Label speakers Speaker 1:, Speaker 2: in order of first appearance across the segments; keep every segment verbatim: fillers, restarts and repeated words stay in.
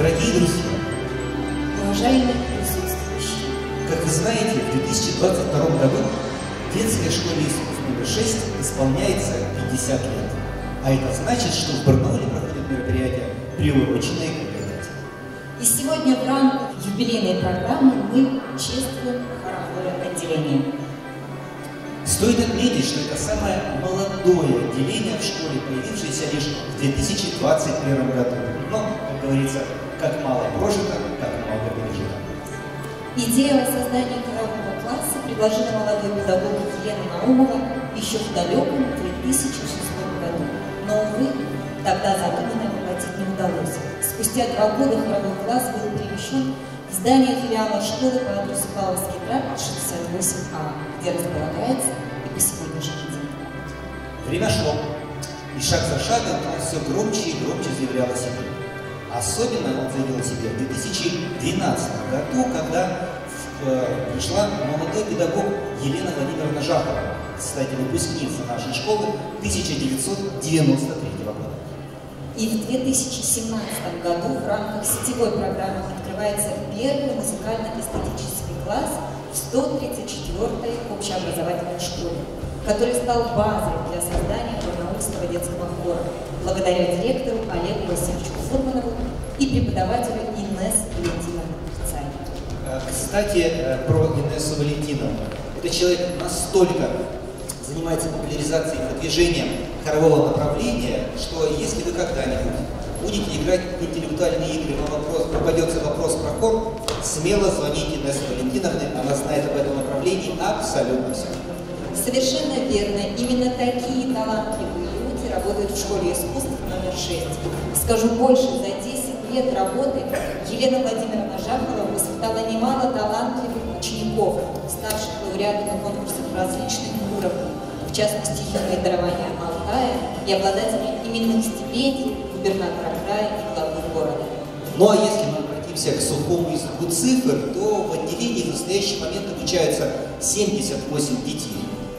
Speaker 1: Дорогие друзья,
Speaker 2: уважаемые присутствующие,
Speaker 1: как вы знаете, в две тысячи двадцать втором году детской школе искусств номер шесть исполняется пятьдесят лет. А это значит, что в Барнауле проходят мероприятия, приуроченные к этой дате.
Speaker 2: И сегодня в рамках юбилейной программы мы чествуем хоровое отделение.
Speaker 1: Стоит отметить, что это самое молодое отделение в школе, появившееся лишь в две тысячи двадцать первом году. Но, как говорится, как мало прожито, как много пережито.
Speaker 2: Идею о создании хорового класса предложила молодой педагог Елена Наумова еще в далеком две тысячи шестом году. Но, увы, тогда задуманное воплотить не удалось. Спустя два года хоровой класс был перемещен в здание филиала школы по адресу Павловский тракт шестьдесят восемь А, где располагается и по сегодняшний день.
Speaker 1: Время шло, и шаг за шагом он все громче и громче заявлял о себе. Особенно он заявил о себе в две тысячи двенадцатом году, когда э, пришла молодой педагог Елена Владимировна Жахова, кстати, выпускница нашей школы тысяча девятьсот девяносто третьего года.
Speaker 2: И в две тысячи семнадцатом году в рамках сетевой программы открывается первый музыкально-эстетический класс в сто тридцать четвёртой общеобразовательной школе, который стал базой для создания барнаульского детского хора, благодаря директору Олегу Васильевичу Фурманову и преподавателю Инессе Валентиновне Царь.
Speaker 1: Кстати, про Инессу Валентиновну. Этот человек настолько занимается популяризацией и продвижением хорового направления, что если вы когда-нибудь будете играть в интеллектуальные игры, но вопрос, попадется вопрос про хор, смело звоните Инессе Валентиновне, она знает об этом направлении абсолютно все.
Speaker 2: Совершенно верно, именно такие талантливые люди работают в школе искусств номер шесть. Скажу больше, за десять лет работы Елена Владимировна Жахова воспитала немало талантливых учеников, ставших лауреатами конкурсов различных уровней, в частности, юное дарование Алтая и обладателей именных стипендий губернатора края и главы города.
Speaker 1: Ну а если мы обратимся к сухому языку цифр, то в отделении в настоящий момент обучаются семьдесят восемь детей.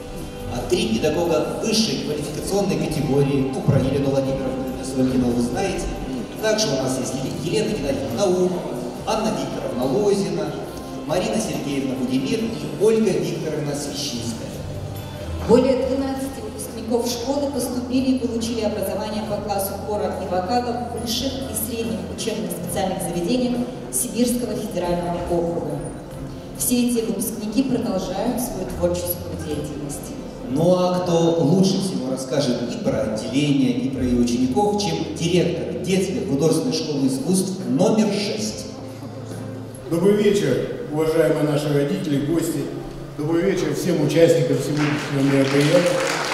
Speaker 1: А три педагога высшей квалификационной категории, ну, про Елену Владимировну Валентиновну вы знаете. Также у нас есть Елена Геннадьевна Наумова, Анна Викторовна Лозина, Марина Сергеевна Будимир и Ольга Викторовна Свящинская.
Speaker 2: Более двенадцати выпускников школы поступили и получили образование по классу хора и вокала в высших и средних учебных специальных заведениях Сибирского федерального округа. Все эти выпускники продолжают свою творческую деятельность.
Speaker 1: Ну а кто лучше всего расскажет и про отделение, и про ее учеников, чем директор детской художественной школы искусств номер шесть.
Speaker 3: Добрый вечер, уважаемые наши родители, гости. Добрый вечер всем участникам сегодняшнего мероприятия.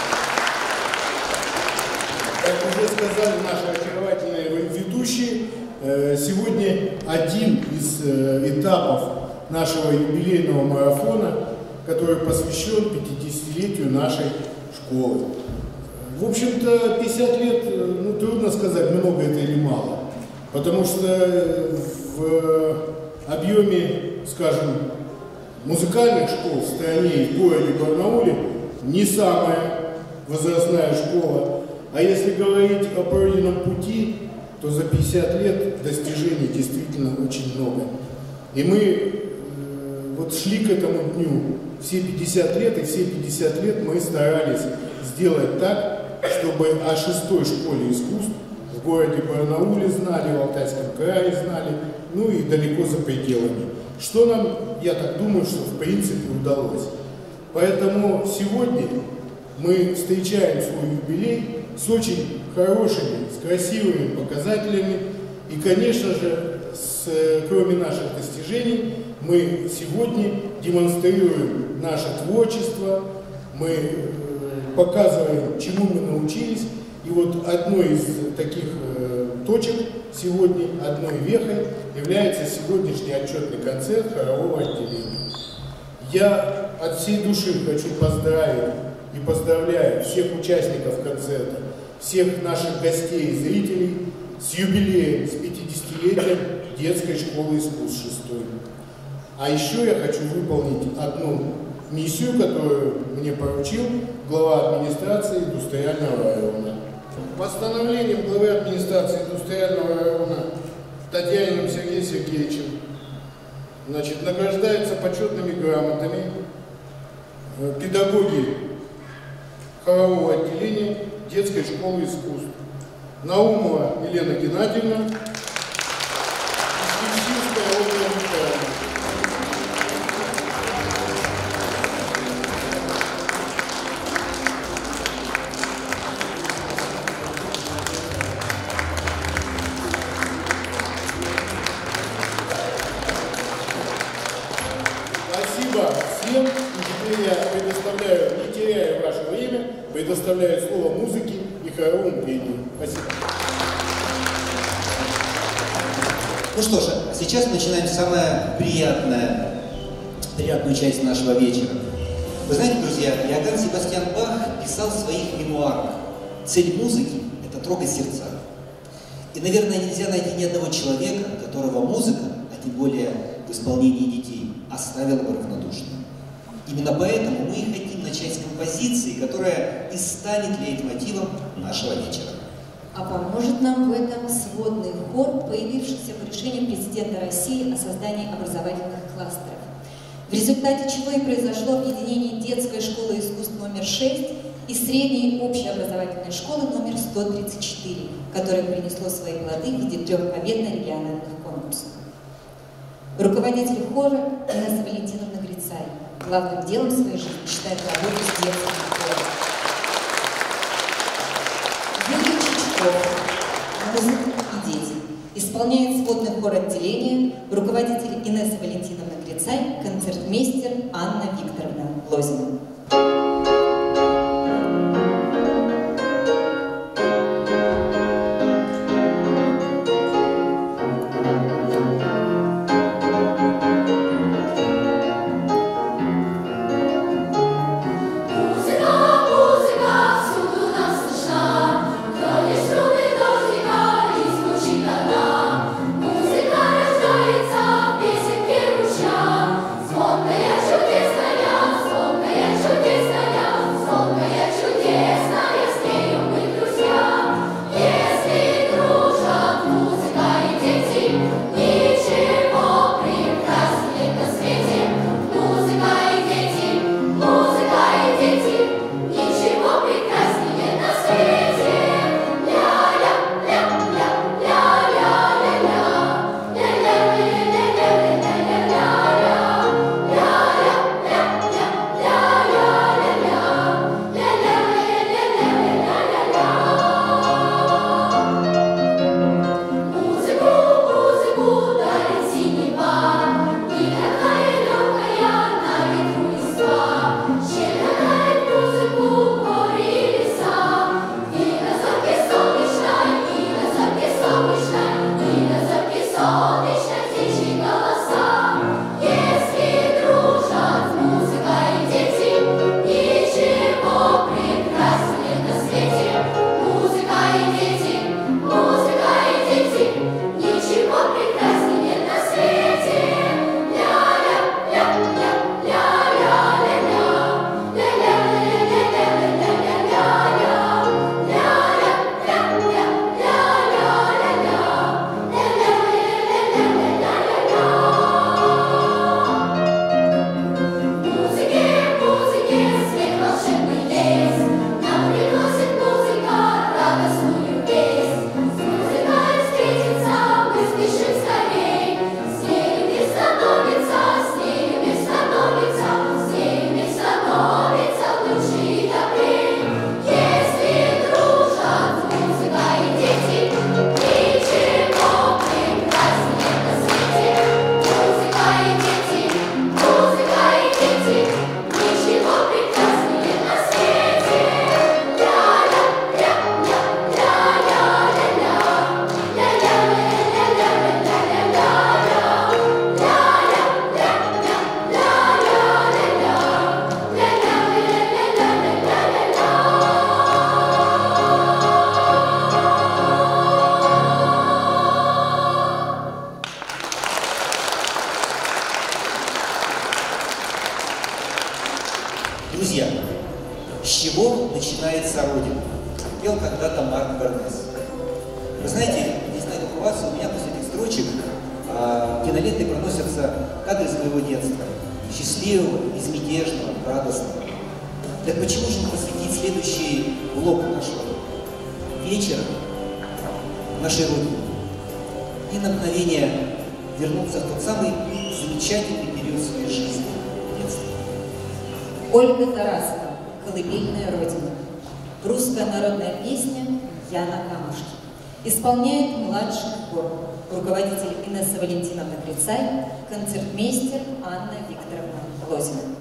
Speaker 3: Как уже сказали наши очаровательные ведущие, сегодня один из этапов нашего юбилейного марафона, который посвящен пятидесятилетию нашей школы. В общем-то, пятьдесят лет, ну, трудно сказать, много это или мало, потому что в объеме, скажем, музыкальных школ в стране и в городе Барнауле не самая возрастная школа, а если говорить о пройденном пути, то за пятьдесят лет достижений действительно очень много. И мы вот шли к этому дню все пятьдесят лет, и все пятьдесят лет мы старались сделать так, чтобы о шестой школе искусств в городе Барнауле знали, в Алтайском крае знали, ну и далеко за пределами. Что нам, я так думаю, что в принципе удалось. Поэтому сегодня мы встречаем свой юбилей с очень хорошими, с красивыми показателями. И, конечно же, с, кроме наших достижений, мы сегодня демонстрируем наше творчество, мы показываем, чему мы научились. И вот одной из таких э, точек сегодня, одной вехой, является сегодняшний отчетный концерт хорового отделения. Я от всей души хочу поздравить и поздравляю всех участников концерта, всех наших гостей и зрителей с юбилеем, с пятидесятилетием детской школы искусств шестой. А еще я хочу выполнить одну миссию, которую мне поручил глава администрации индустриального района. Постановлением главы администрации индустриального района Татьяниным Сергеем Сергеевичем. Значит, награждаются почетными грамотами педагоги хорового отделения детской школы искусств. Наумова Елена Геннадьевна и Свищинская Ольга Михайловна. Спасибо всем. И теперь я предоставляю, не теряя ваше время, предоставляю слово музыке и хоровому пению. Спасибо.
Speaker 1: Ну что же, а сейчас начинаем самое приятное, приятную часть нашего вечера. Вы знаете, друзья, Иоганн Себастьян Бах писал в своих мемуарах: цель музыки – это трогать сердца. И, наверное, нельзя найти ни одного человека, которого музыка, а тем более в исполнении детей, оставила бы равнодушным. Именно поэтому мы и хотим начать с композиции, которая и станет лейтмотивом нашего вечера.
Speaker 2: А поможет нам в этом сводный хор, появившийся по решению президента России о создании образовательных кластеров, в результате чего и произошло объединение детской школы искусств номер шесть и средней общеобразовательной школы номер сто тридцать четыре, которое принесло свои плоды в виде трех побед на региональных конкурсах. Руководитель хора Инесса Валентиновна Грицай главным делом своей жизни считает работу с детским хором. Юрий Чичков, музыка и дети, исполняет сводный хор отделения, руководитель Инесса Валентиновна Грицай, концертмейстер Анна Викторовна Лозина.
Speaker 1: Друзья, с чего начинается Родина? Пел когда-то Марк Бернес. Вы знаете, не знаю, как у вас, у меня после этих строк строчек э, кинолентой проносятся кадры из моего детства. Счастливого, безмятежного, радостного. Так почему же не посвятить следующий блок нашего вечера нашей Родине? И на мгновение вернуться в тот самый замечательный период своей жизни, детства.
Speaker 2: Ольга Тарасова, «Колыбельная Родина». Русская народная песня «Я на камушке». Исполняет младший хор, руководитель Инесса Валентиновна Крицай, концертмейстер Анна Викторовна Лозина.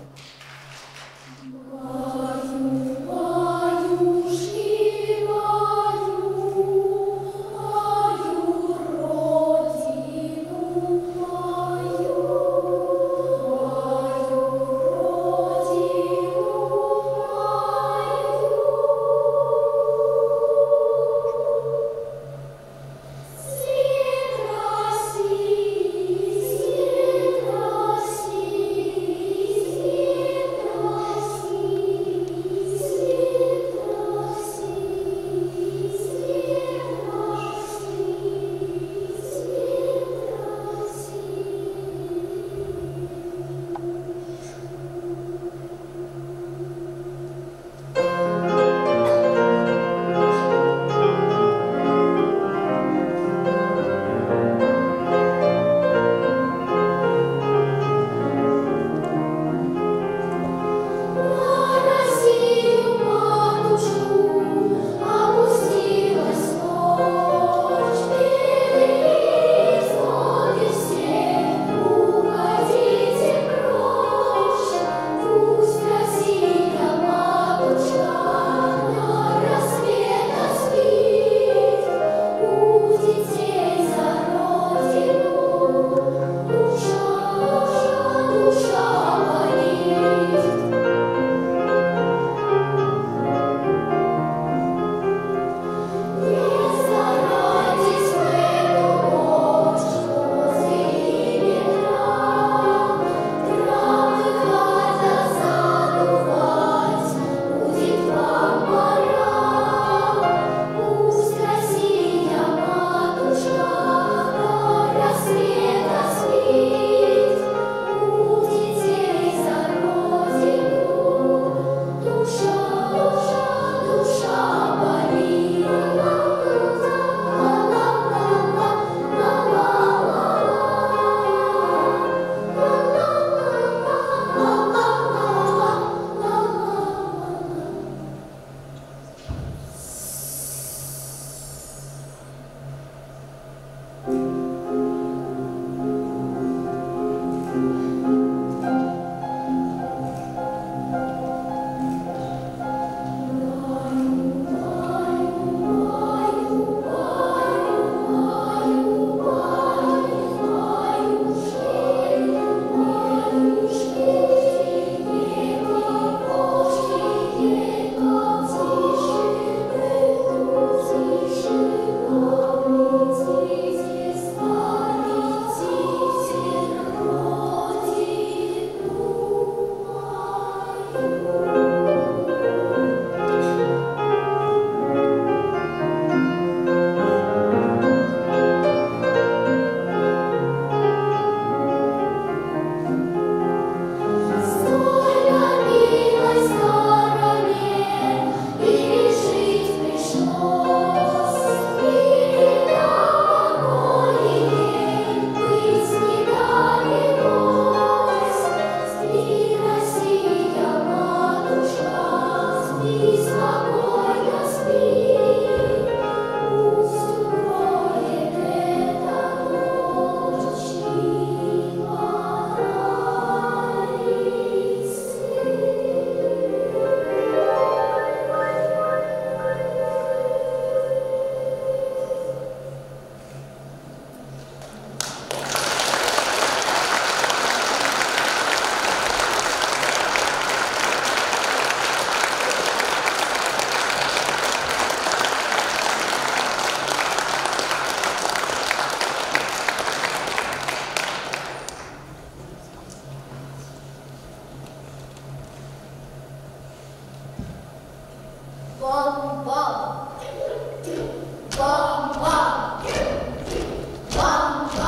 Speaker 4: Bam, bam,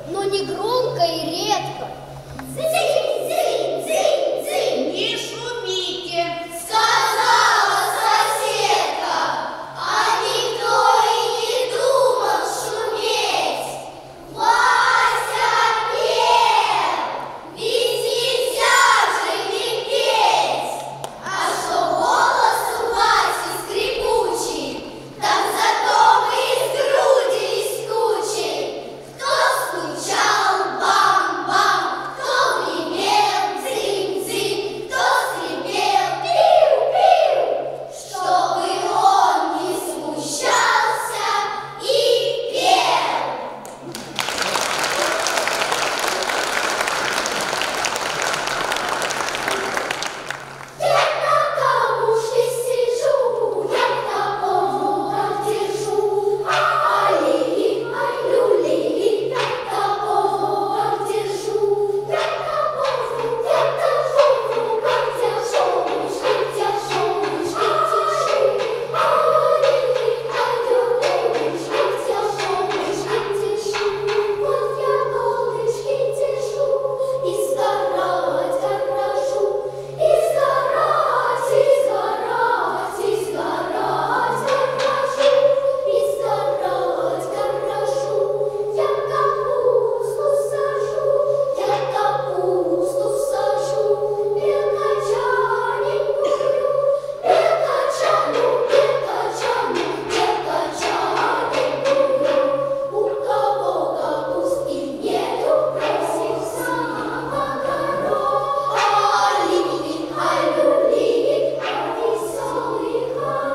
Speaker 4: но не громко и редко. Дзынь, дзынь, дзынь, дзынь.
Speaker 5: Не шумите,
Speaker 4: Сказала соседка, а никто и не думал шуметь. Вася пел, ведь нельзя же не петь. А что голос у Васи скрипучий, так зато мы сгрудились кучей. Кто стучал бам-бам, кто гремел дзынь-дзынь, кто скрипел пиу-пиу, чтобы он не смущался и пел. Я на камушке сижу, я на поводах держу, ай-ли-ли, ай-лю-ли-ли, я на поводах держу. Я на поводу, я на поводах держу, мышки держу, мышки держу, ай-ли-ли, ай-лю-ли, мышки держу, мышки держу. Вот я колышки держу и сгорать горошу, и сгорать, и сгорать, и сгорать горошу, и сгорать горошу. Я капусту сажу, я капусту сажу, мелкочаненькую, мелкочану, мелкочану, мелкочаненькую. У кого капустки нету, просится на огород. Али-ли, али-ли, а веселый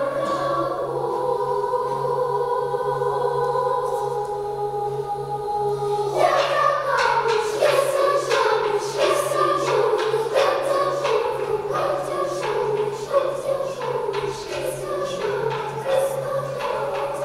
Speaker 4: хоровод. Я на камушке сажу, мышки сажу, я держу, в руках держу, мышки держу, мышки сажу, и сгорать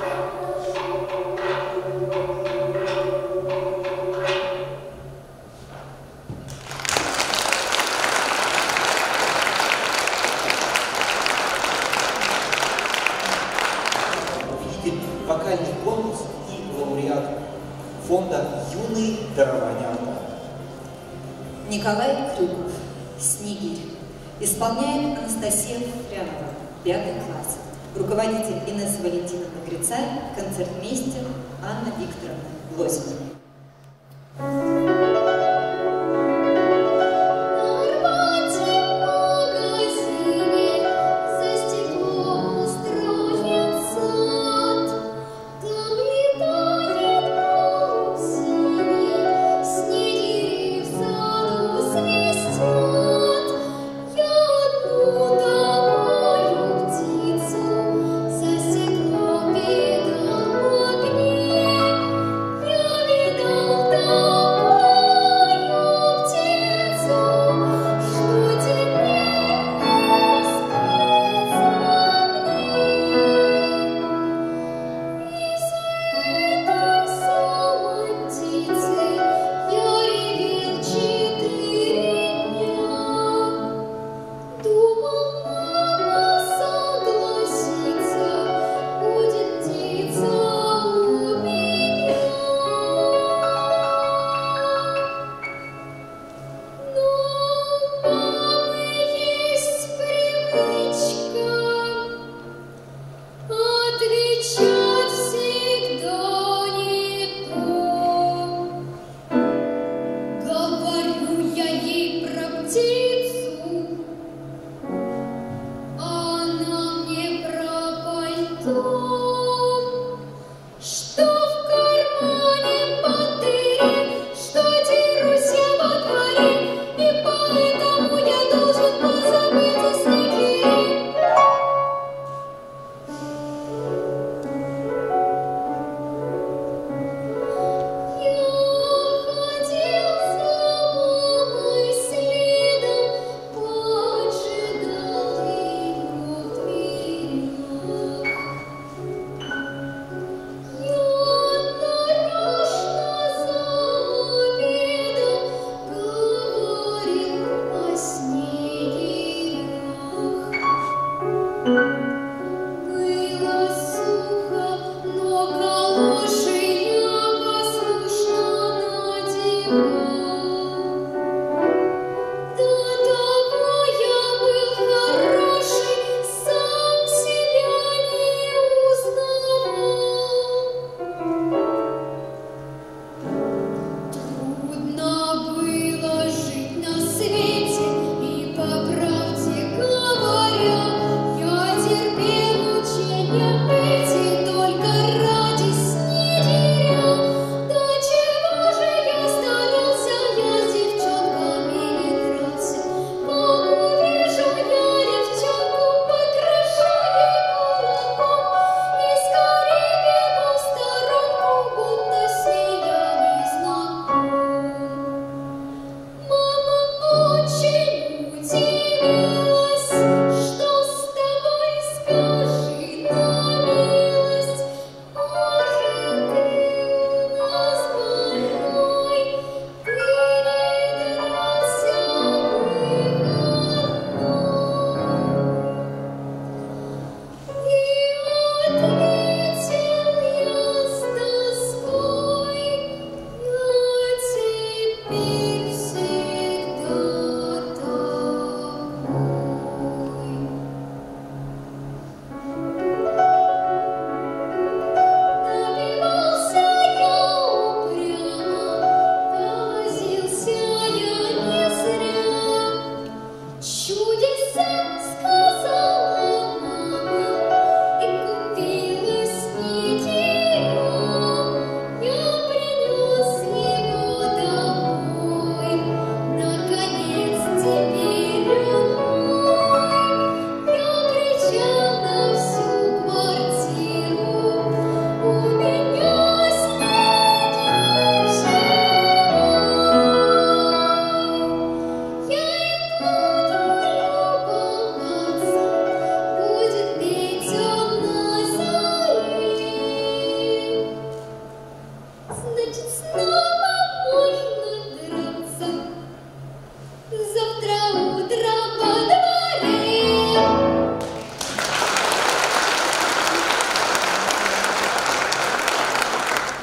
Speaker 1: Победитель вокальный конкурс и лауреат фонда «Юные дарования Алтая».
Speaker 2: Николай Крюков, «Снегирь». Исполняет Анастасия Фрянова, пятый класс. Руководитель Инесса Валентиновна Грицай, концертмейстер Анна Викторовна Лозина.
Speaker 4: Я видал такой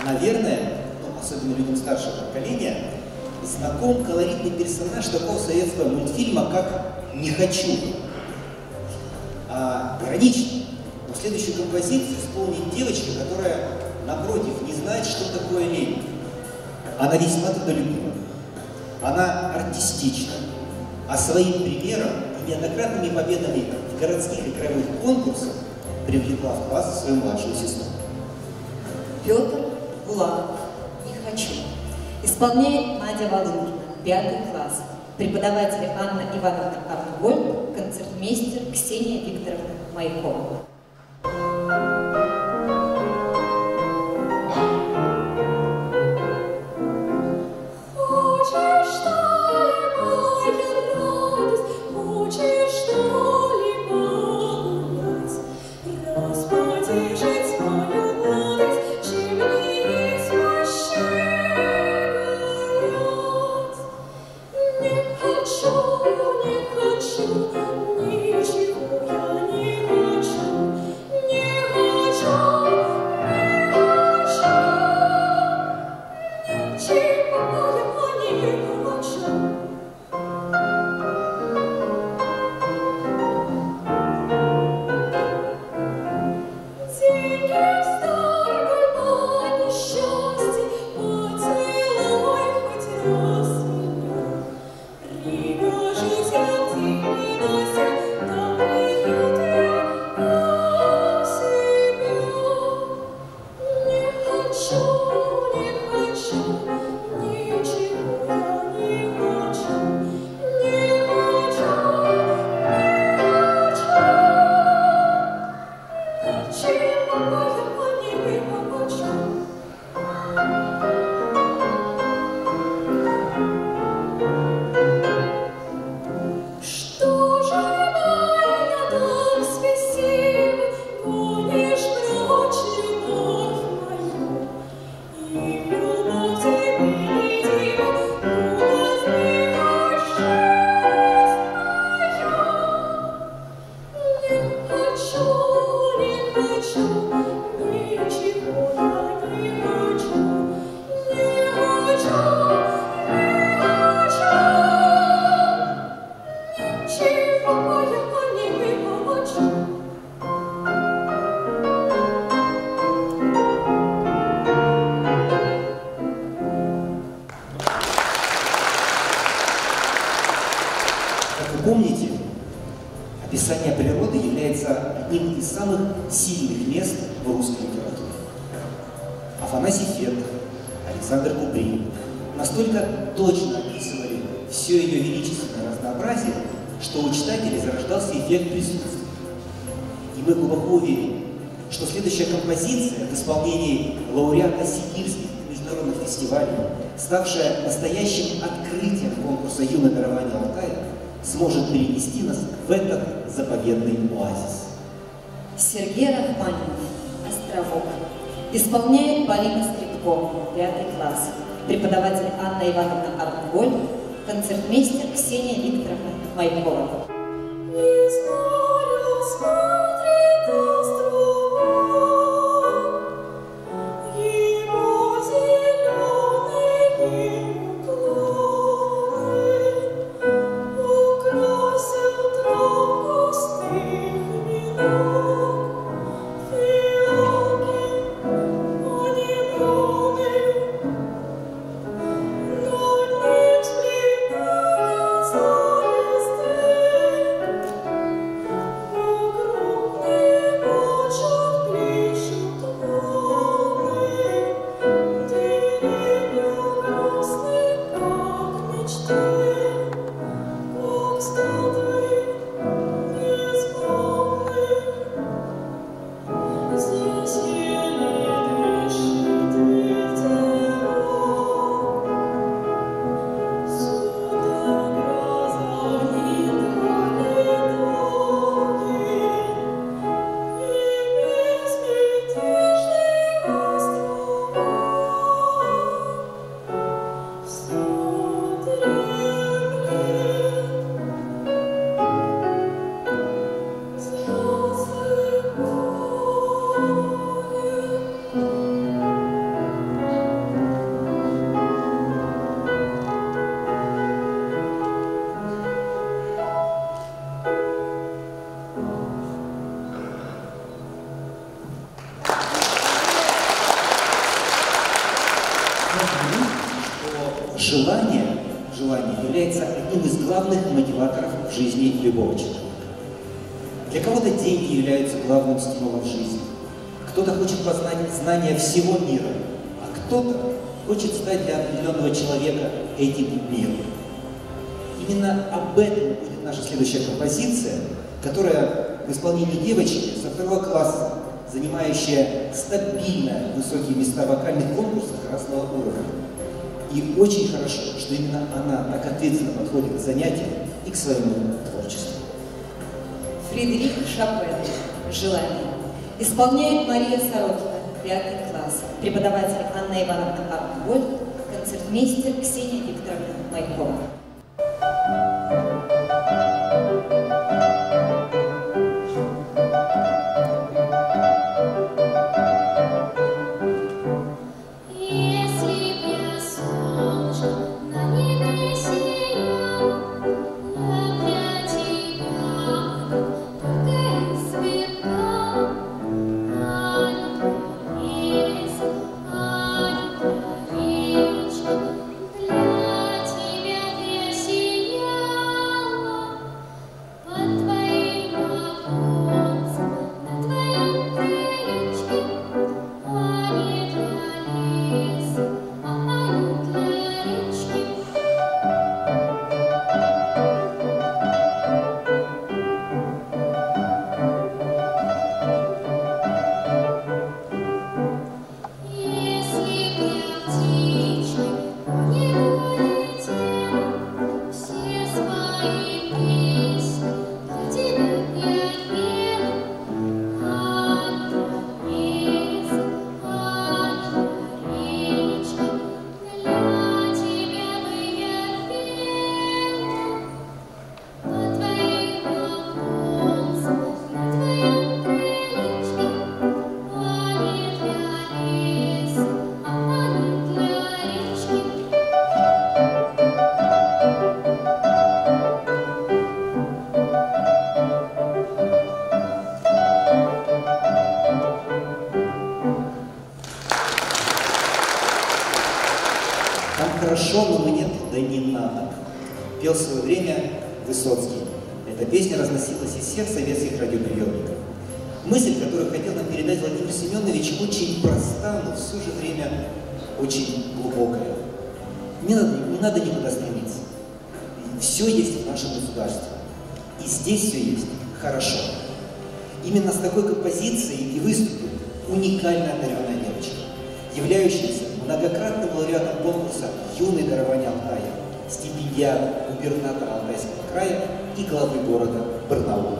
Speaker 1: наверное, ну, особенно людям старшего поколения, знаком колоритный персонаж такого советского мультфильма, как «Не хочу». А, иронично, но следующую композицию исполнит девочка, которая, напротив, не знает, что такое лень. Она весьма трудолюбива, она артистична, а своим примером и неоднократными победами в городских и краевых конкурсах привлекла в класс свою младшую сестру.
Speaker 2: Петр Буланов «Не хочу». Исполняет Надя Валугина, пятый класс. Преподаватели Анна Ивановна Арнгольд, концертмейстер Ксения Викторовна Майкова.
Speaker 1: Помните, описание природы является одним из самых сильных мест в русской литературе. Афанасий Фет, Александр Куприн настолько точно описывали все ее величественное разнообразие, что у читателей зарождался эффект присутствия. И мы глубоко уверены, что следующая композиция в исполнении лауреата сибирских международных фестивалей, ставшая настоящим открытием конкурса «Юное дарование Алтая», сможет перенести нас в этот заповедный оазис.
Speaker 2: Сергей Рахманинов «Островок». Исполняет Полина Скрипко, пятый класс. Преподаватель Анна Ивановна Арнгольд, концертмейстер Ксения Викторовна Майкова.
Speaker 4: Sorry.
Speaker 1: желание, желание является одним из главных мотиваторов в жизни любого человека. Для кого-то деньги являются главным стимулом в жизни. Кто-то хочет познать знания всего мира, а кто-то хочет стать для определенного человека этим миром. Именно об этом будет наша следующая композиция, которая в исполнении девочки со второго класса, занимающая стабильно высокие места в вокальных конкурсах разного уровня. И очень хорошо, что именно она так ответственно подходит к занятиям и к своему творчеству.
Speaker 2: Фридрих Шопен «Желание». Исполняет Мария Сорокина, пятый класс. Преподаватель Анна Ивановна Арнольд, концертмейстер Ксения Викторовна Майкова.
Speaker 1: «Хорошо, но мне туда не надо», пел в свое время Высоцкий. Эта песня разносилась из всех советских радиоприемников. Мысль, которую хотел нам передать Владимир Семенович, очень проста, но в то же время очень глубокая. Не надо, не надо никуда стремиться. Все есть в нашем государстве. И здесь все есть хорошо. Именно с такой композицией и выступит уникально одаренная девочка, являющаяся многократным лауреатом конкурса «Юный дарование Алтая», стипендиат губернатора Алтайского края и главы города Барнаула.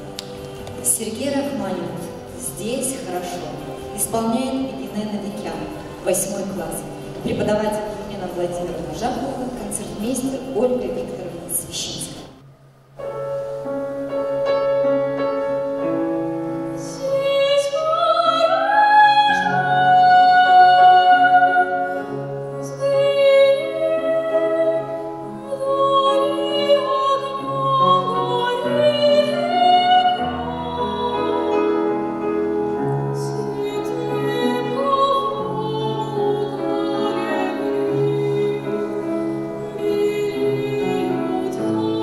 Speaker 2: Сергей Рахманинов «Здесь хорошо» исполняет Медина Навикян, восьмой класс. Преподаватель Елена Владимировна Жахова, концертмейстер Ольга Викторовна Священская.
Speaker 4: Oh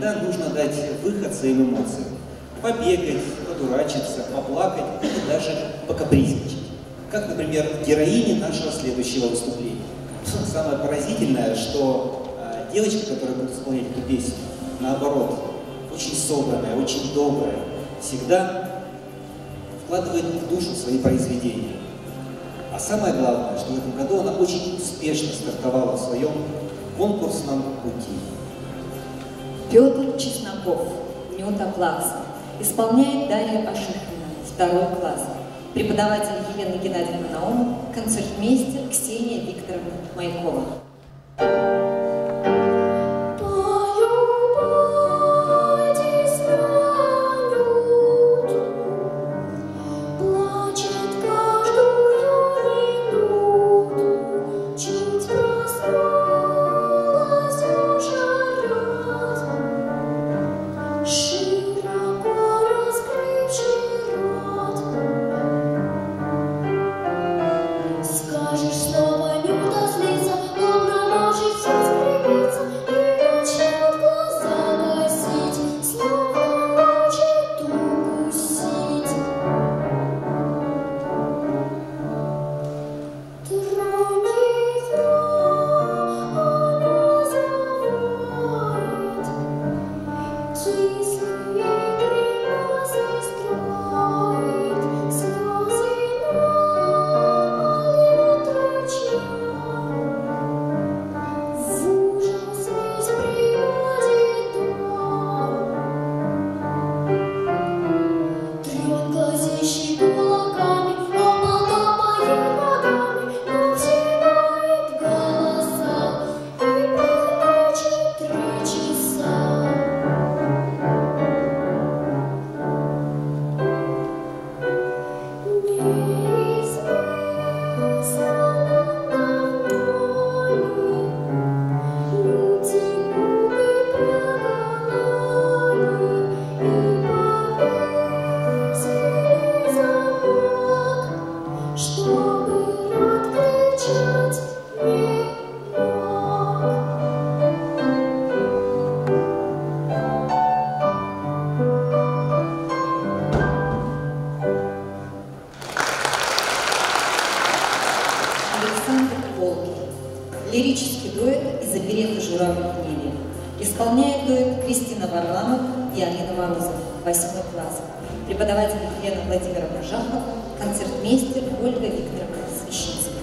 Speaker 1: иногда нужно дать выход своим эмоциям. Побегать, подурачиться, поплакать или даже покапризничать. Как, например, героине нашего следующего выступления. Самое поразительное, что э, девочка, которая будет исполнять эту песню, наоборот, очень собранная, очень добрая, всегда вкладывает в душу свои произведения. А самое главное, что в этом году она очень успешно стартовала в своем конкурсном пути.
Speaker 2: Петр Чесноков, нота класса, исполняет Дарья Ашихина, второй класс. Преподаватель Елена Геннадьевна Наумова, концертмейстер Ксения Викторовна Майкова.
Speaker 4: Скажешь снова, Нюта злится, он может все скрипится и начнет глаза гасить, снова хочет укусить. Трони его, она завоет, кислые гримасы строит, слезы наливает ручья. В ужас весь приводит дом. Трет глазищи кулаками, а потопает ногами, но взимает голоса и прячет три часа. Чтобы откричать не мог.
Speaker 2: Александр Волкин. Лирический дуэт из оперетты «Журавль Лилия». Исполняет дуэт Кристина Варламова и Алина Морозова, восьмой класс. Преподаватель Елена Владимировна Жахова, концертмейстер Ольга Викторовна Свящинская.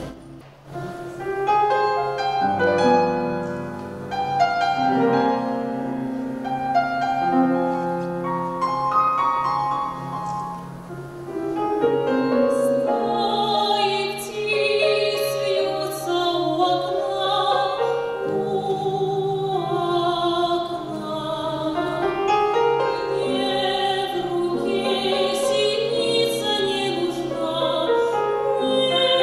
Speaker 5: Стаи птиц вьются у окна, у окна. Мне в руке синица не нужна, мне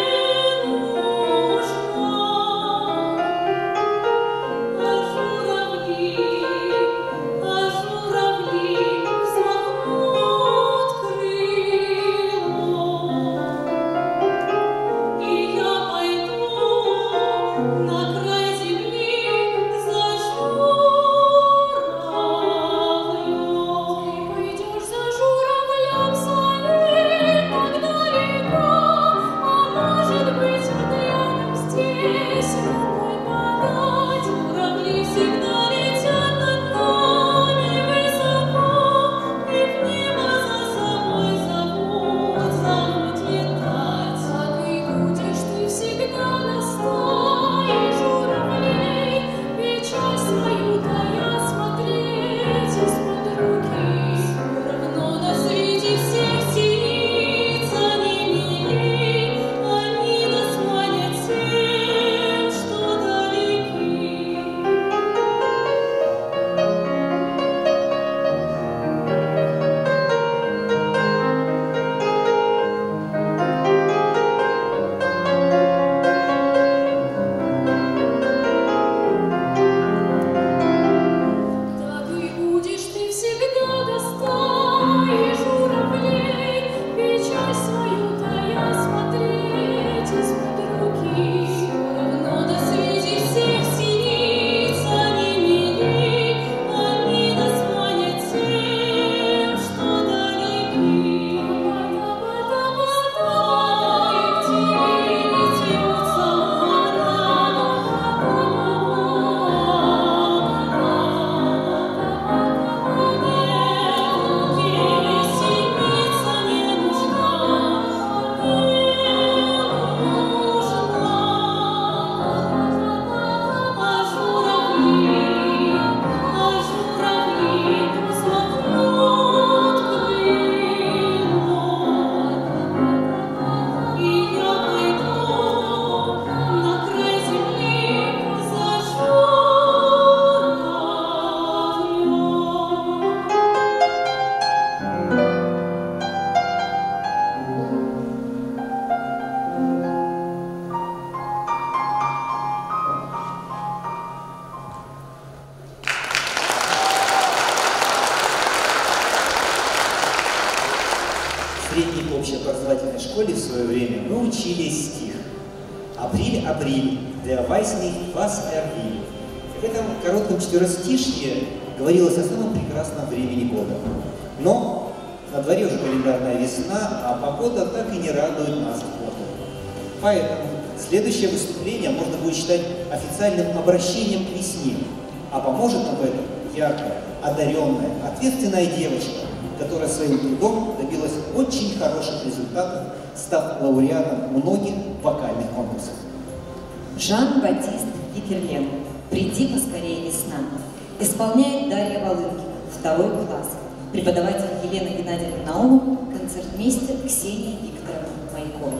Speaker 1: средней общеобразовательной школе в свое время мы учили стих. «Апрель, апрель, der weiß nicht, was er will». В этом коротком четверостишье говорилось о самом прекрасном времени года. Но на дворе уже календарная весна, а погода так и не радует нас охотой. Поэтому следующее выступление можно будет считать официальным обращением к весне, а поможет нам в этом яркая, одаренная, ответственная девочка, которая своим трудом добилась очень хороших результатов, став лауреатом многих вокальных конкурсов.
Speaker 2: Жан-Батист Гиперлен «Приди поскорее, весна» исполняет Дарья Волынкина, второй класс, преподаватель Елена Геннадьевна Наумова, концертмейстер Ксения Викторовна Майкова.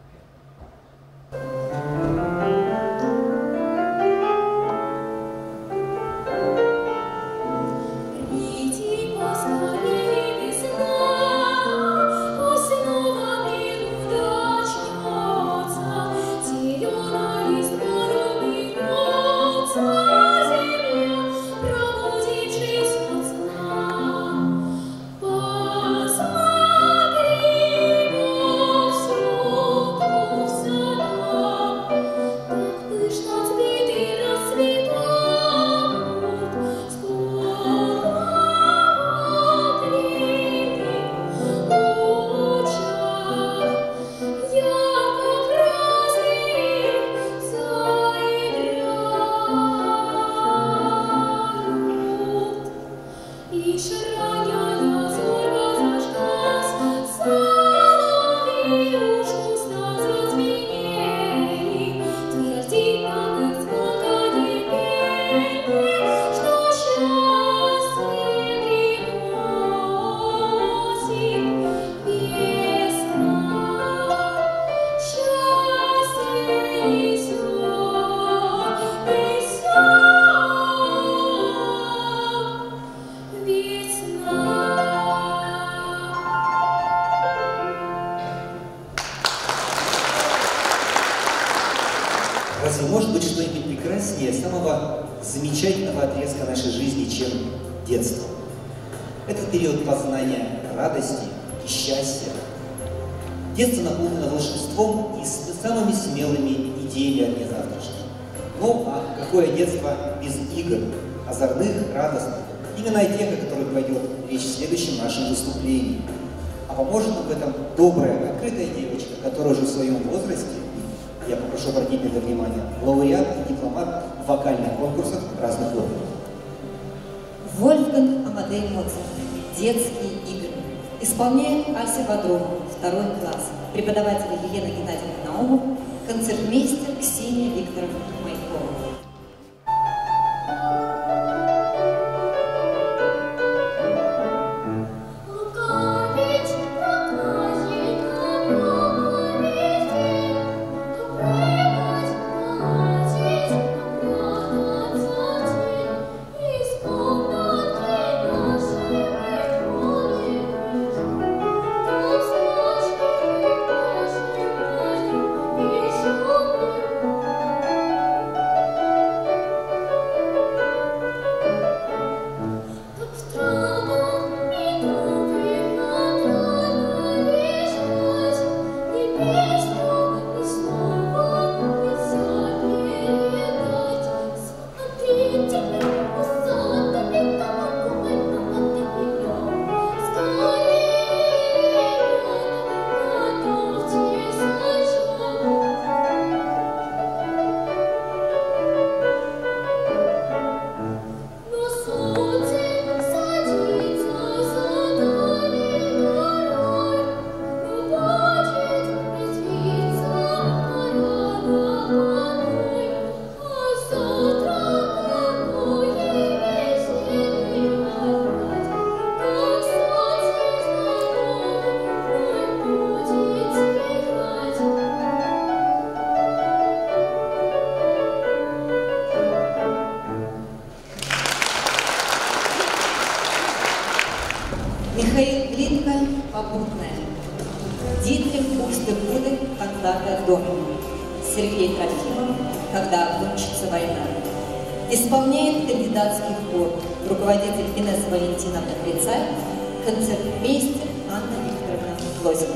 Speaker 1: Разве может быть что-нибудь прекраснее самого замечательного отрезка нашей жизни, чем детство? Это период познания радости и счастья. Детство наполнено волшебством и с самыми смелыми идеями о дне завтрашнем. Ну, а какое детство без игр, озорных, радостных? Именно о тех, о которых пойдет речь в следующем нашем выступлении. А поможет нам в этом добрая, открытая девочка, которая уже в своем возрасте, я попрошу обратить на это внимание, лауреат и дипломат вокальных конкурсов разных уровней.
Speaker 2: Вольфганг Амадей Моцарт «Детские игры» исполняет Ася Бодрова, второй класс, преподаватель Елена Геннадьевна Наумова, концертмейстер Ксения Викторовна Майкова. Михаил Глинка «Попутная». Дитрих Бухстебуды «Когда-то дома». Сергей Трофимов «Когда кончится война». Исполняет кандидатский хор руководитель Инесса Валентиновна Крицай, концертмейстер Анна Викторовна Лозина.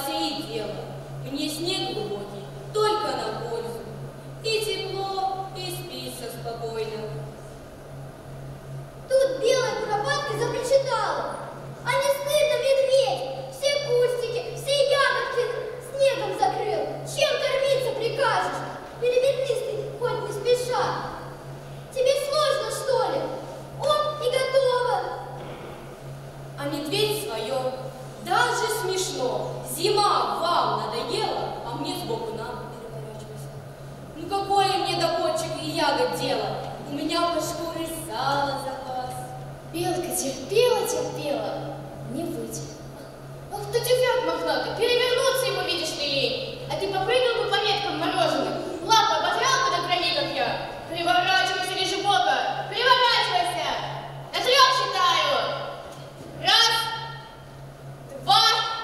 Speaker 5: Мне снег глубокий, только на пользу. И тепло, и
Speaker 6: ягод дело. У меня под шкурой сало запас.
Speaker 7: Белка терпела, терпела, не выйдет.
Speaker 6: Ах ты тюфяк мохнатый, перевернуться ему видишь ли лень. А ты попрыгал бы по веткам мороженым, лапы ободрал бы до крови, как я. Приворачивайся, лежебока, приворачивайся! На трех считаю! Раз, два,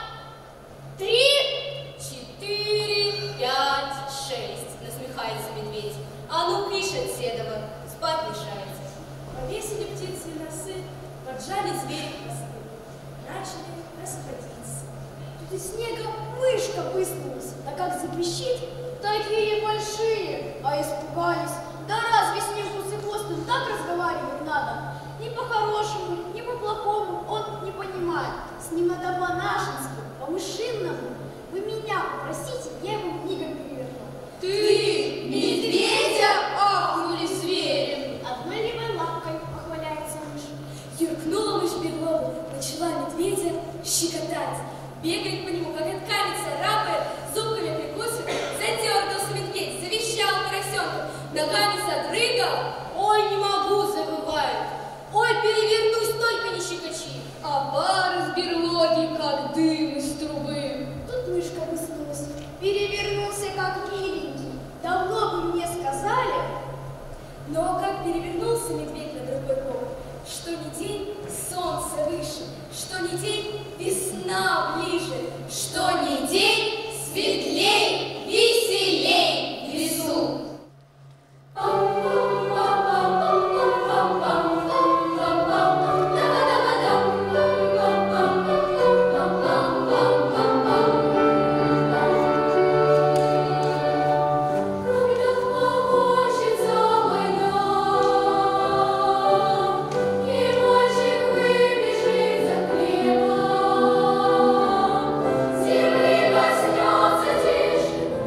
Speaker 6: три, четыре, пять, шесть. Насмехается медведь. А ну кыш от седова, спать мешается.
Speaker 7: Повесили птицы носы, поджали звери хвосты, начали расходиться. Тут из снега мышка высунулась, да как запищит, такие большие, а испугались. Да разве с ним пусыхвостым так разговаривать надо? Ни по-хорошему, ни по-плохому он не понимает. С ним надо по-нашенски, по-мышинному. Вы меня попросите, я ему мигом переверну.
Speaker 6: Ты медведя ахнули звери.
Speaker 7: Одной левой лапкой похваляется мышь.
Speaker 6: Юркнула мышь беглом, начала медведя щекотать. Бегает по нему, как отками царапает, зубками прикусывает. Задергался медведь, завещал поросенка, ногами задрыгал. Ой, не могу, забывает. Ой, перевернусь, только не щекочи. А пар из берлоги, как дым из трубы.
Speaker 7: Тут мышка высунулась, перевернулся как миленький. Давно бы мне сказали.
Speaker 6: Но как перевернулся медведь на другой бок, что ни день солнце выше, что ни день весна ближе, что ни день светлей, веселей в лесу.
Speaker 4: Земли коснется тишина.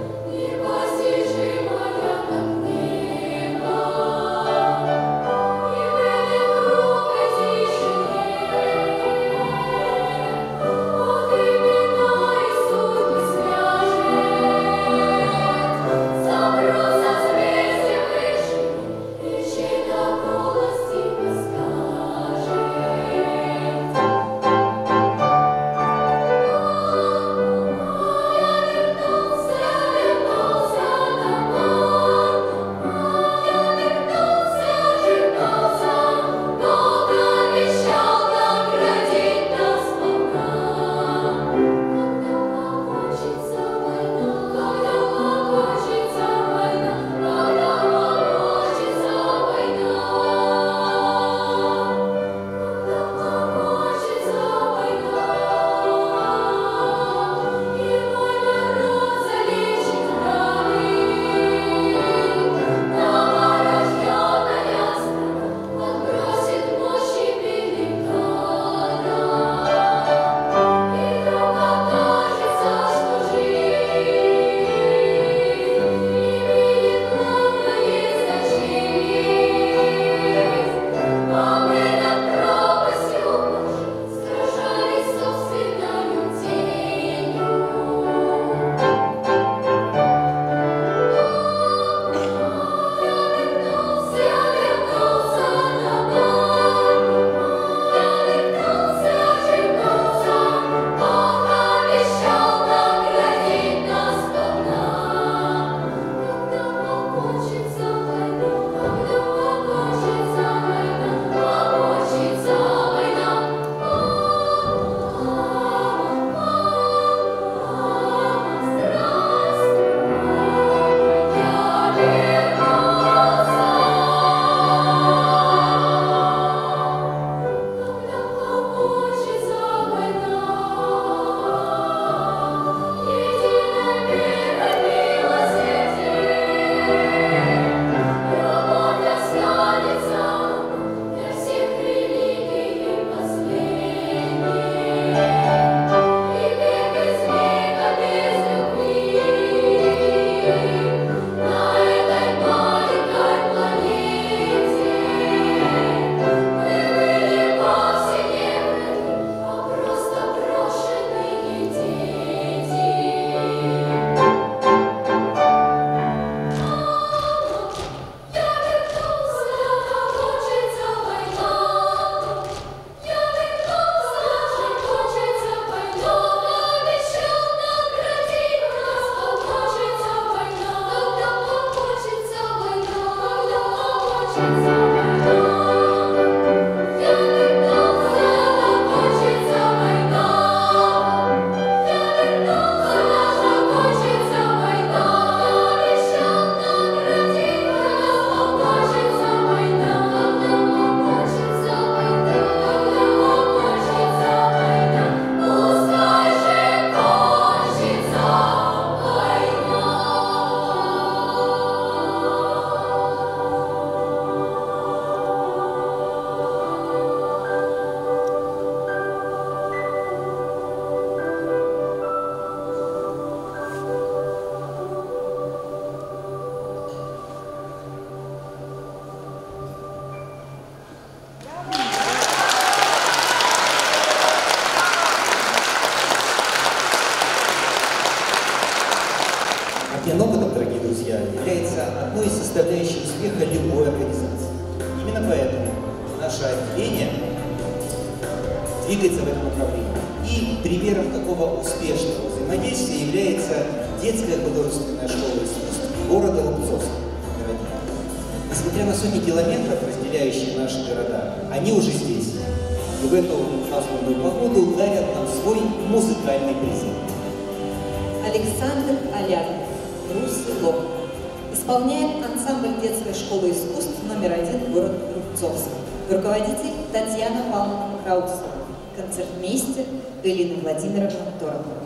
Speaker 1: Обмен опытом, дорогие друзья, является одной из составляющих успеха любой организации. Именно поэтому наше отделение двигается в этом направлении. И примером такого успешного взаимодействия является детская художественная школа искусств города Рубцовска. Несмотря на сотни километров, разделяющие наши города, они уже здесь. И в эту пасмурную погоду дарят нам свой музыкальный презент.
Speaker 2: Александр Аляков, «Русский лоб», исполняет ансамбль детской школы искусств номер один город Рубцовск. Руководитель Татьяна Павловна Краусова, концертмейстер Элина Владимировна Торопова.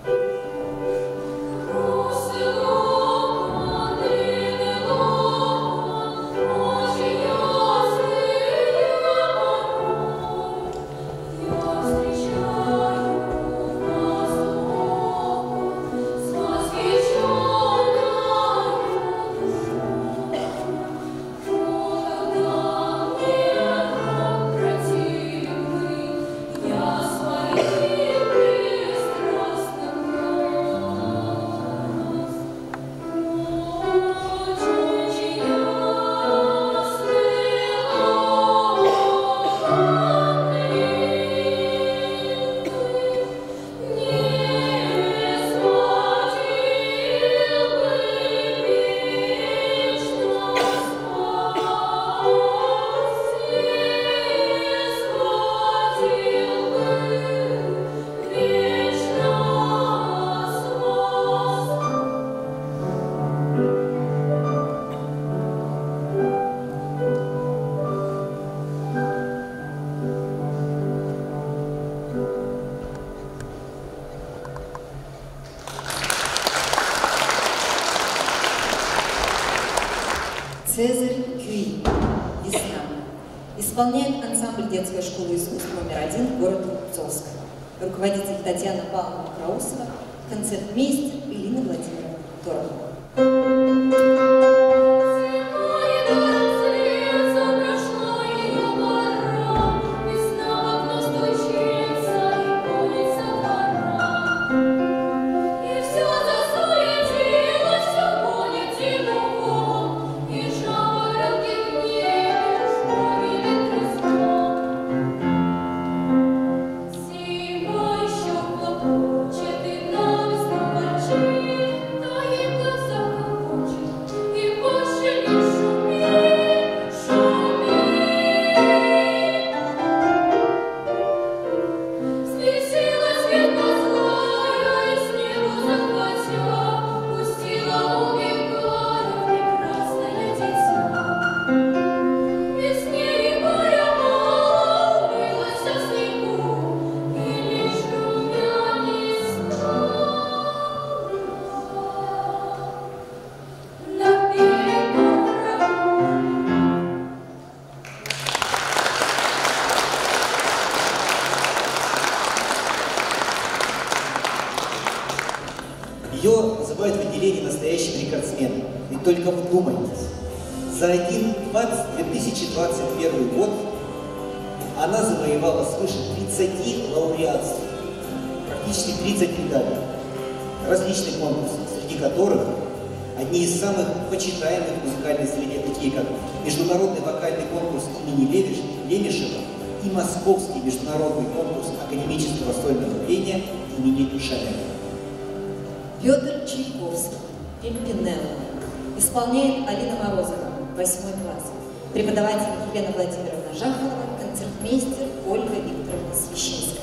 Speaker 2: Цезарь Кюи, «Весна», исполняет ансамбль детской школы искусств номер один город Рубцовск. Руководитель Татьяна Павловна Краусова, концертмейстер Элина Владимировна Торопова.
Speaker 1: Ее называют в отделении настоящим рекордсменом. Ведь только вдумайтесь, за один две тысячи двадцать первый год она завоевала свыше тридцати лауреатств, практически тридцать медалей, различных конкурсов, среди которых одни из самых почитаемых в музыкальной среде, такие как Международный вокальный конкурс имени Левиш, Лемешева и Московский международный конкурс академического сольного пения имени Шаляпина.
Speaker 2: Петр Чайковский, «Пимпинелла», исполняет Алина Морозова, восьмой класс. Преподаватель Елена Владимировна Жахалова, концертмейстер Ольга Викторовна Священская.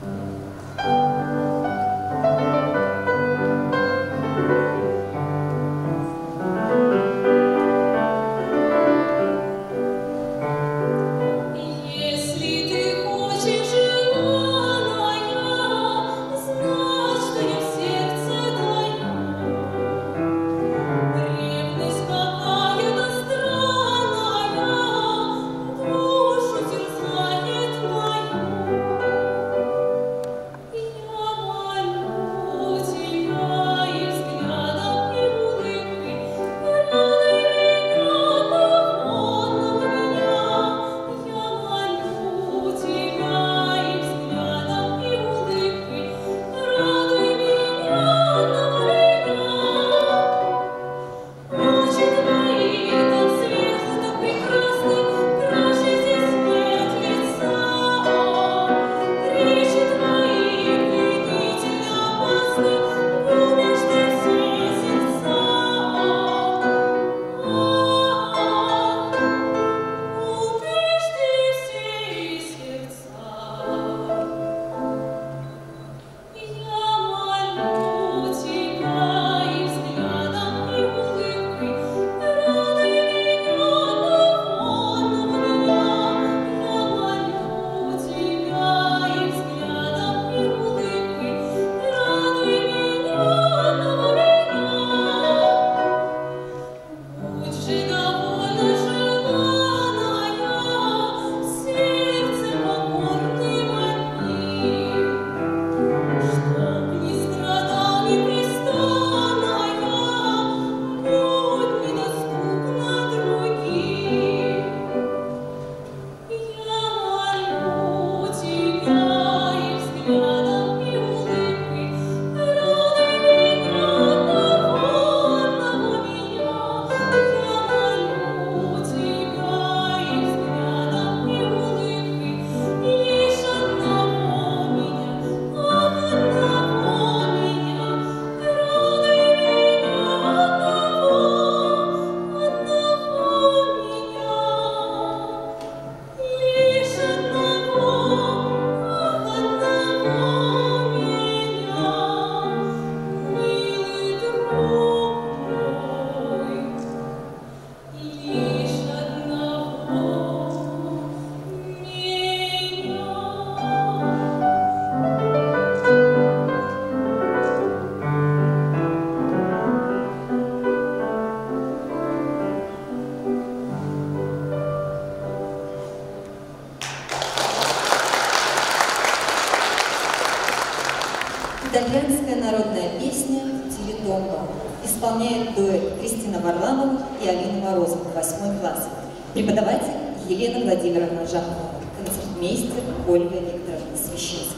Speaker 2: Итальянская народная песня «Тили-томба» исполняет дуэт Кристина Варламова и Алина Морозова, восьмой класс. Преподаватель Елена Владимировна Жахалова, концертмейстер Ольга Викторовна Священская.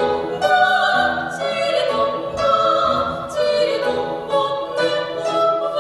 Speaker 5: Tiri-tom-ba, tiri-tom-ba, tiri-tom-ba,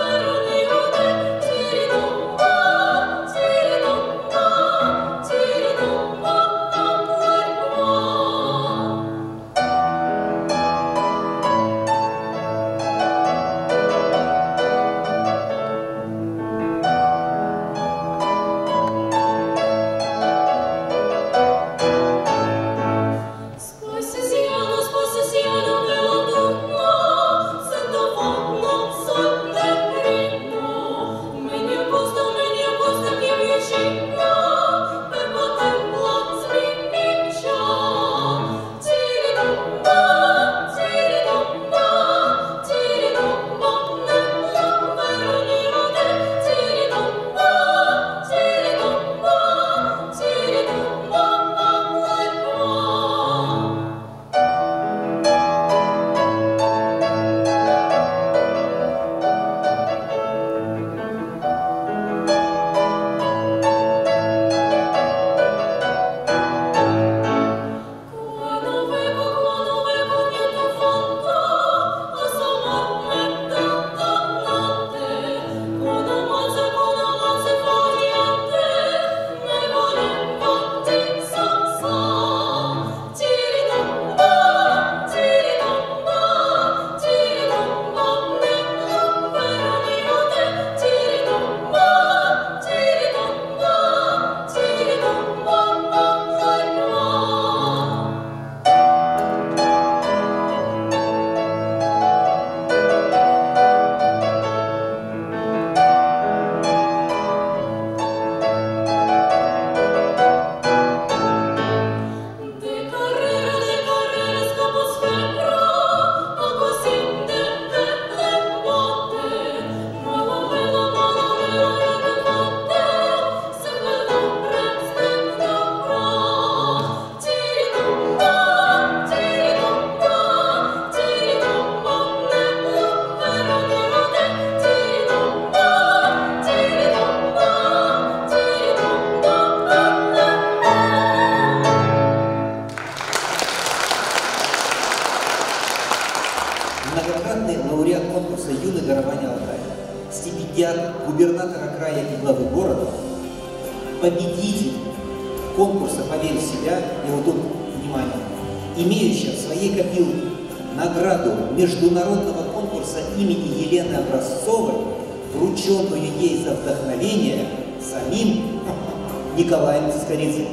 Speaker 1: многократный лауреат конкурса «Юный дарование Алтая», стипендиат губернатора края и главы города, победитель конкурса «Поверь в себя», и вот тут, внимание, имеющая в своей копилке награду международного конкурса имени Елены Образцовой, врученную ей за вдохновение самим Николаем Цискоридзе.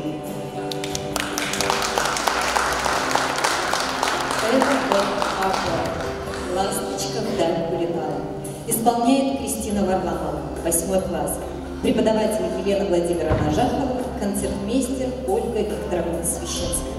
Speaker 2: Это был автор «Ласточка вдаль улетала». Исполняет Кристина Варламова, восьмой класс. Преподаватель Елена Владимировна Жахова, концертмейстер Ольга Викторовна Священская.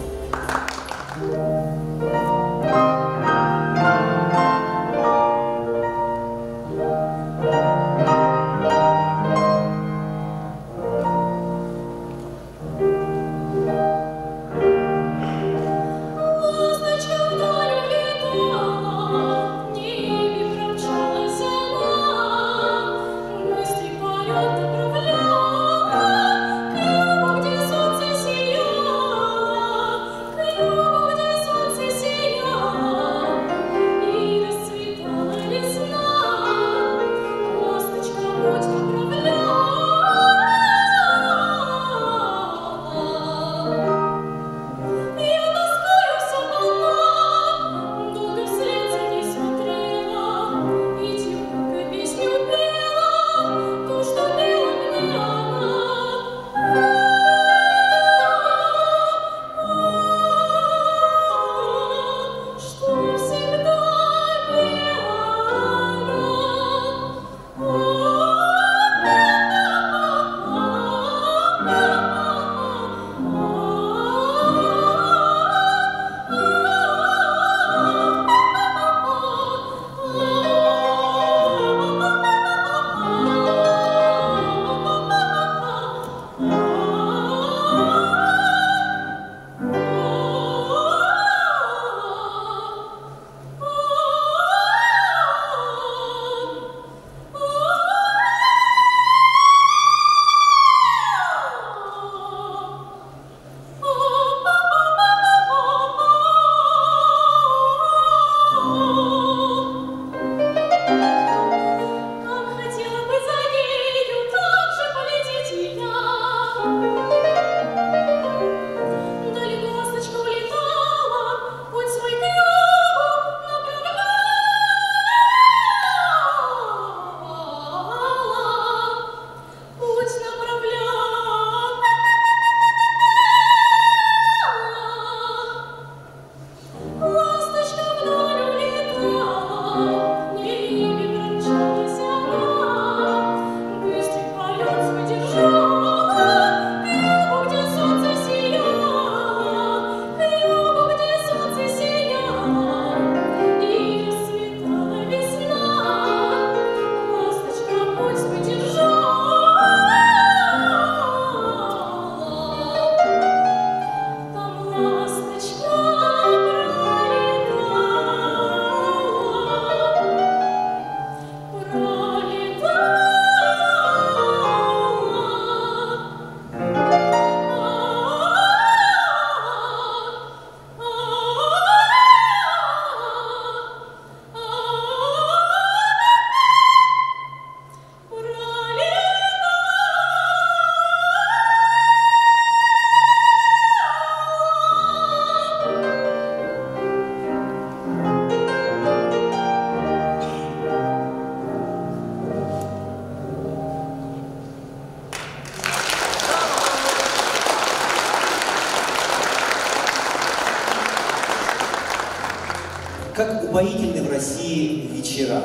Speaker 1: Как упоительны в России вечера.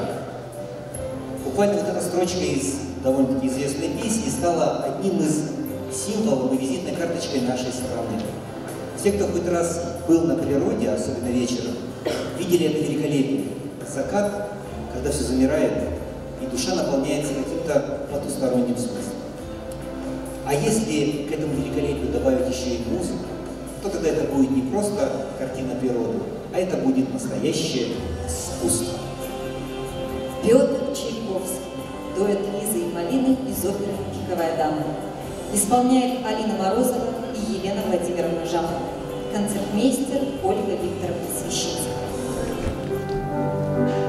Speaker 1: Буквально вот эта строчка из довольно-таки известной песни стала одним из символов и визитной карточкой нашей страны. Все, кто хоть раз был на природе, особенно вечером, видели это великолепие. Закат, когда все замирает, и душа наполняется каким-то потусторонним смыслом. А если к этому великолепию добавить еще и музыку, то тогда это будет не просто картина природы, а это будет настоящее искусство.
Speaker 2: Петр Чайковский, дуэт Лизы и Малины из оперы «Пиковая дама». Исполняет Алина Морозова и Елена Владимировна Жахова. Концертмейстер Ольга Викторовна Священская.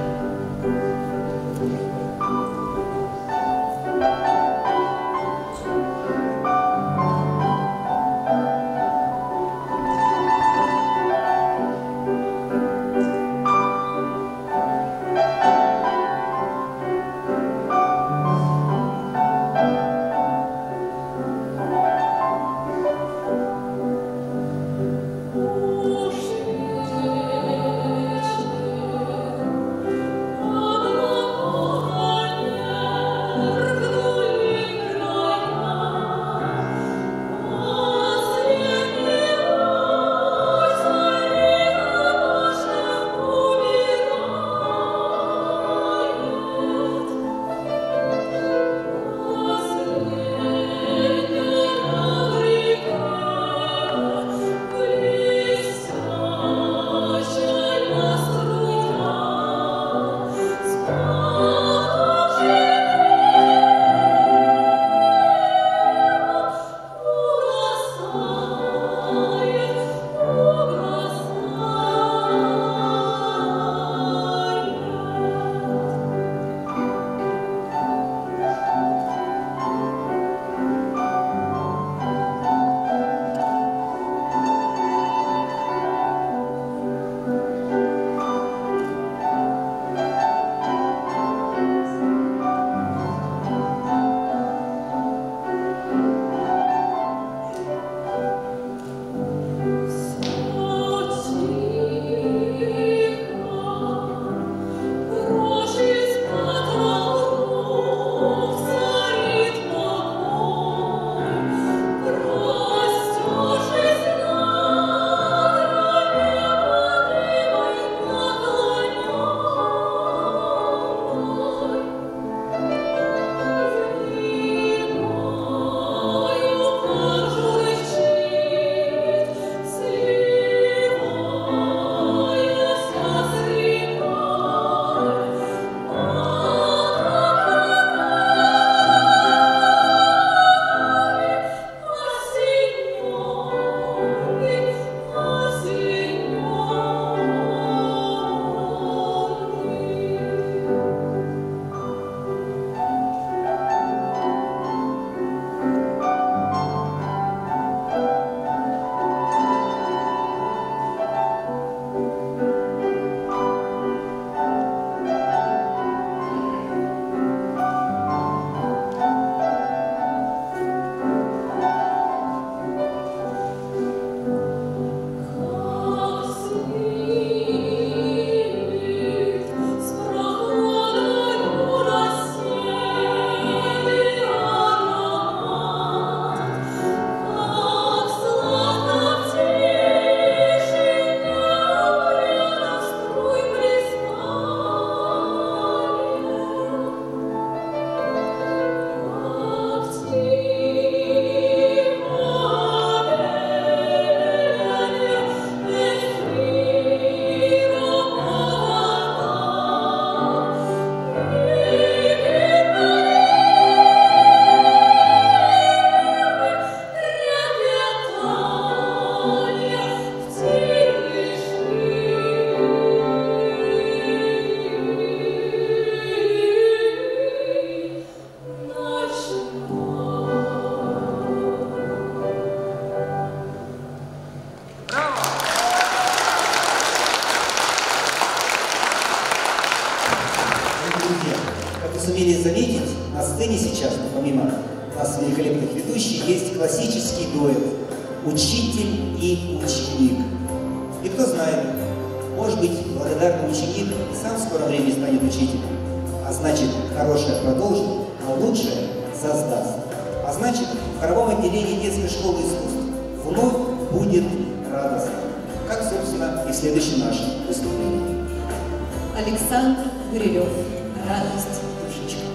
Speaker 1: сумели заметить, на сцене сейчас, помимо нас великолепных ведущих, есть классический дуэт «Учитель и ученик». И кто знает, может быть, благодарный ученик и сам в скором времени станет учителем. А значит, хорошее продолжит, а лучшее создаст. А значит, в хоровом отделении детской школы искусств вновь будет радостно. Как, собственно, и в следующем нашем выступлении.
Speaker 2: Александр Гурилев. Радость душечка.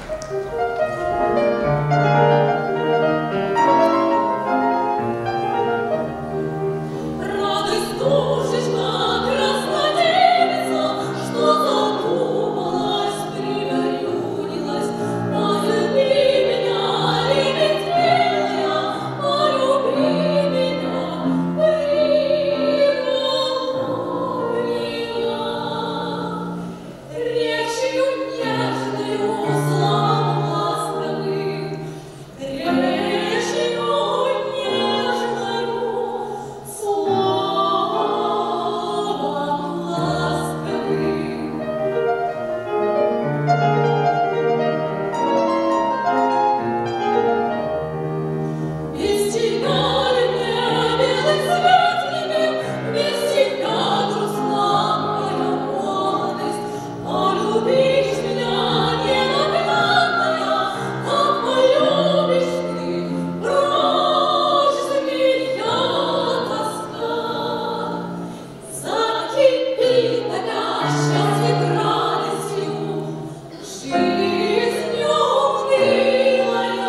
Speaker 5: Радость душечка, краснодевица, что задумалась, пригорюнилась, полюби меня, лебединая, полюби меня, приголубила. Речью нежною, словом ласковым, речью нежною, словом ласковым. Без тебя ли мне белый свет любим, без тебя грустна моя молодость. Полюбишь меня, ненаглядная, как полюбишь ты, прочь змея тоска. Закипит опять счастье радостью, жизнью унылая,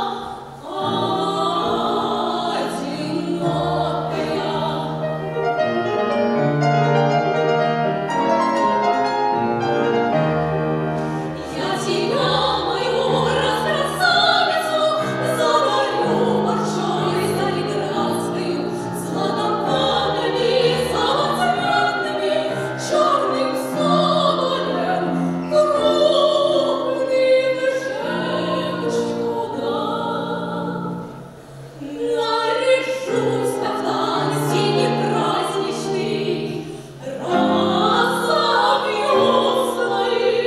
Speaker 5: я тебя, мою раскрасавицу, задарю большой цареградскую, златом камнями самоцветными, черным соболем, крупным жемчугом. Наряжусь в кафтан синий праздничный, разовью свои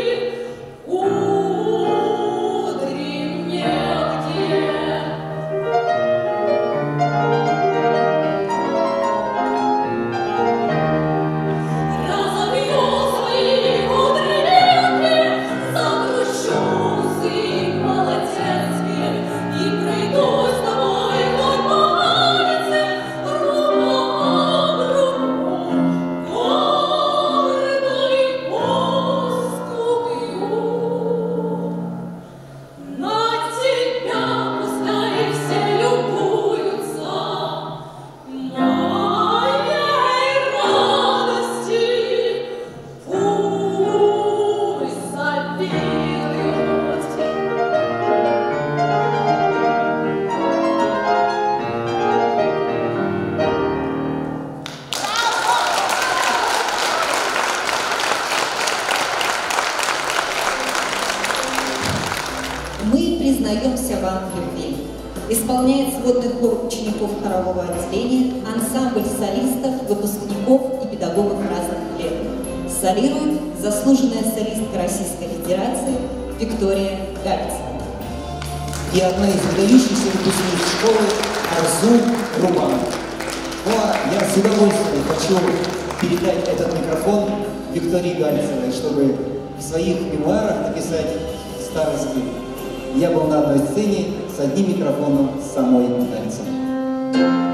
Speaker 5: кудри мне где. Разовью свои кудри мелкие, закручусь им молодецкие и пройдусь с тобой вдоль по улице, рука об руку, гордой поступью. На тебя пускай все любуются, моей радости пусть завидуют.
Speaker 2: Мы признаемся вам в любви. Исполняет сводный хор учеников хорового отделения, ансамбль солистов, выпускников и педагогов разных лет. Солирует заслуженная солистка Российской Федерации Виктория Гальцева.
Speaker 1: И одна из выдающихся выпускниц школы Арзу Рубан. Ну а я с удовольствием хочу передать этот микрофон Виктории Гальцевой, чтобы в своих мемуарах написать в старости: я был на одной сцене с одним микрофоном с самой Гальцевой.